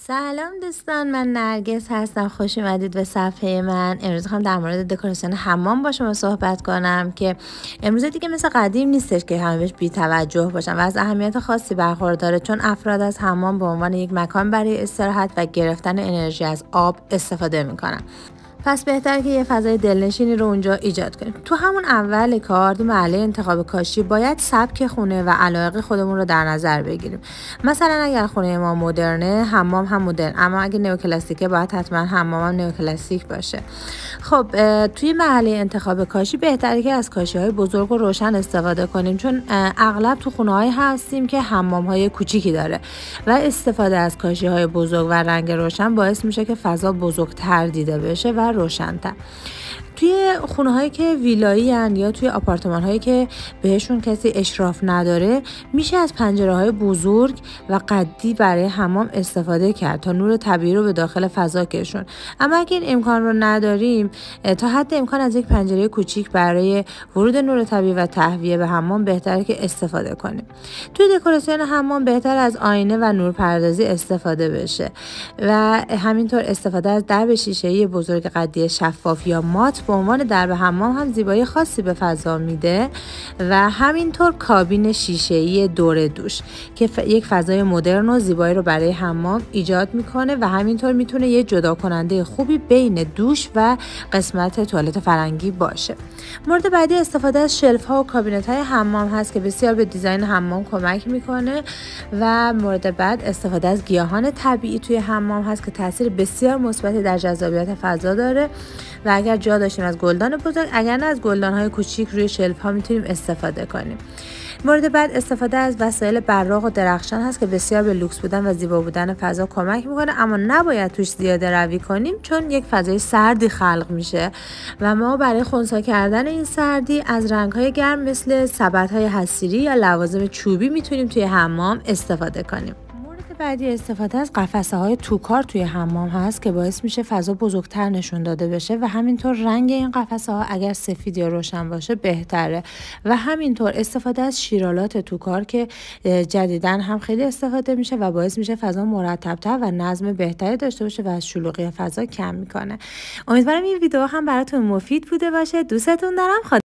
سلام دوستان، من نرگس هستم. خوش اومدید به صفحه من. امروز میخوام در مورد دکوراسیون حمام با شما صحبت کنم که امروز دیگه مثل قدیم نیستش که همه بهش بی توجه باشن و از اهمیت خاصی برخورداره، چون افراد از حمام به عنوان یک مکان برای استراحت و گرفتن انرژی از آب استفاده میکنن. پس بهتره که یه فضای دلنشینی رو اونجا ایجاد کنیم. تو همون اول کار، تو مرحله انتخاب کاشی، باید سبک خونه و علایق خودمون رو در نظر بگیریم. مثلا اگر خونه ما مدرنه، حمام هم مدرن، اما اگه نئوکلاسیکه باید حتما حمام هم نئوکلاسیک باشه. خب توی مرحله انتخاب کاشی بهتره که از کاشی‌های بزرگ و روشن استفاده کنیم، چون اغلب تو خونه‌های هستیم که حمام‌های کوچیکی داره و استفاده از کاشی‌های بزرگ و رنگ روشن باعث میشه که فضا بزرگتر دیده بشه و روشن‌تر. توی خونه هایی که ویلایی هن یا توی آپارتمان هایی که بهشون کسی اشراف نداره، میشه از پنجره های بزرگ و قدی برای حمام استفاده کرد تا نور طبیعی رو به داخل فضا کشون. اما اگه این امکان رو نداریم، تا حد امکان از یک پنجره کوچیک برای ورود نور طبیعی و تهویه به حمام بهتره که استفاده کنیم. توی دکوراسیون حمام بهتر از آینه و نورپردازی استفاده بشه و همینطور استفاده از درب شیشه‌ای بزرگ قدی شفاف یا مات به عنوان درب حمام هم زیبایی خاصی به فضا میده و همینطور کابین شیشه‌ای دور دوش که یک فضای مدرن و زیبایی رو برای حمام ایجاد میکنه و همینطور میتونه یه جدا کننده خوبی بین دوش و قسمت توالت فرنگی باشه. مورد بعدی استفاده از شلف ها و کابینت های حمام هست که بسیار به دیزاین حمام کمک میکنه و مورد بعد استفاده از گیاهان طبیعی توی حمام هست که تاثیر بسیار مثبتی در جذابیت فضا داره و اگر جا داشتیم از گلدان بزرگ، اگر نه از گلدان های کوچیک روی شلف ها میتونیم استفاده کنیم. مورد بعد استفاده از وسایل براق و درخشان هست که بسیار به لوکس بودن و زیبا بودن فضا کمک میکنه، اما نباید توش زیاده روی کنیم چون یک فضای سردی خلق میشه و ما برای خنثی کردن این سردی از رنگ‌های گرم مثل سبدهای حصیری یا لوازم چوبی میتونیم توی حمام استفاده کنیم. بعدی استفاده از قفسه‌های توکار توی حمام هست که باعث میشه فضا بزرگتر نشون داده بشه و همینطور رنگ این قفسه‌ها اگر سفید یا روشن باشه بهتره و همینطور استفاده از شیرالات توکار که جدیداً هم خیلی استفاده میشه و باعث میشه فضا مرتب‌تر و نظم بهتری داشته باشه و از شلوغی فضا کم میکنه. امیدوارم این ویدیو هم براتون مفید بوده باشه. دوستتون دارم.